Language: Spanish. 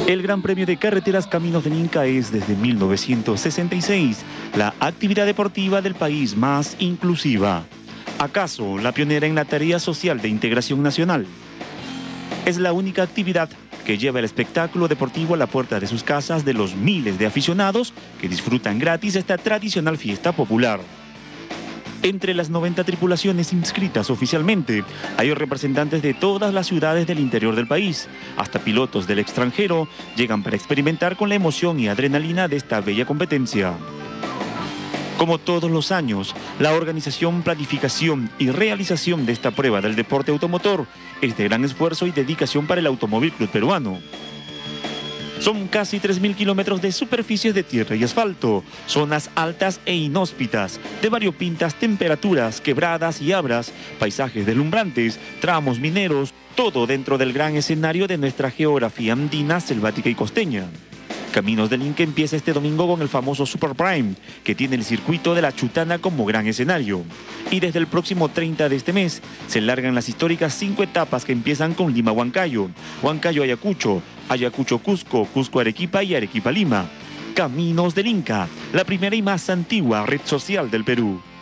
El Gran Premio de Carreteras Caminos del Inca es desde 1966 la actividad deportiva del país más inclusiva. ¿Acaso la pionera en la tarea social de integración nacional? Es la única actividad que lleva el espectáculo deportivo a la puerta de sus casas de los miles de aficionados que disfrutan gratis esta tradicional fiesta popular. Entre las 90 tripulaciones inscritas oficialmente, hay representantes de todas las ciudades del interior del país. Hasta pilotos del extranjero llegan para experimentar con la emoción y adrenalina de esta bella competencia. Como todos los años, la organización, planificación y realización de esta prueba del deporte automotor es de gran esfuerzo y dedicación para el Automóvil Club Peruano. Son casi 3.000 kilómetros de superficies de tierra y asfalto, zonas altas e inhóspitas, de variopintas temperaturas, quebradas y abras, paisajes deslumbrantes, tramos mineros, todo dentro del gran escenario de nuestra geografía andina, selvática y costeña. Caminos del Inca empieza este domingo con el famoso Super Prime, que tiene el circuito de la Chutana como gran escenario. Y desde el próximo 30 de este mes se largan las históricas 5 etapas que empiezan con Lima-Huancayo, Huancayo-Ayacucho, Ayacucho-Cusco, Cusco-Arequipa y Arequipa-Lima. Caminos del Inca, la primera y más antigua red social del Perú.